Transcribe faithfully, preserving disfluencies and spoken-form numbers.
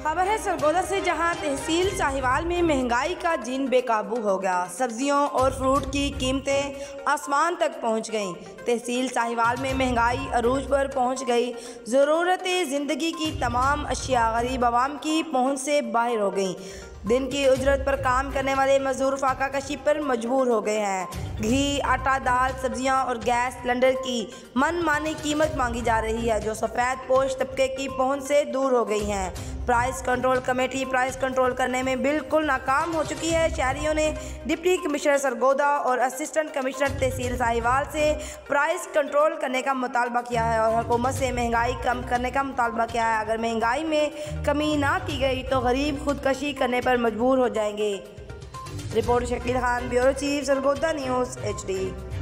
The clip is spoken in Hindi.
खबर है सरगोदा से, जहां तहसील साहिवाल में महंगाई का जिन बेकाबू हो गया। सब्जियों और फ्रूट की कीमतें आसमान तक पहुंच गईं। तहसील साहिवाल में महंगाई अरूज पर पहुंच गई। ज़रूरत ज़िंदगी की तमाम अशिया गरीब आवाम की पहुंच से बाहर हो गईं। दिन की उजरत पर काम करने वाले मजदूर फाका कशी पर मजबूर हो गए हैं। घी, आटा, दाल, सब्जियां और गैस सिलेंडर की मनमानी कीमत मांगी जा रही है, जो सफ़ेद पोश तबके की पहुंच से दूर हो गई हैं। Price control committee price control करने में बिल्कुल नाकाम हो चुकी है। शहरियों ने डिप्टी कमिश्नर सरगोदा और असिस्टेंट कमिश्नर तहसील साहिवाल से प्राइस कंट्रोल करने का मुतालबा किया है और हुकूमत से महंगाई कम करने का मुतालबा किया है। अगर महंगाई में कमी ना की गई तो गरीब खुदकशी करने पर मजबूर हो जाएंगे। Report Shakeel Khan, bureau chief, Sargodha news H D.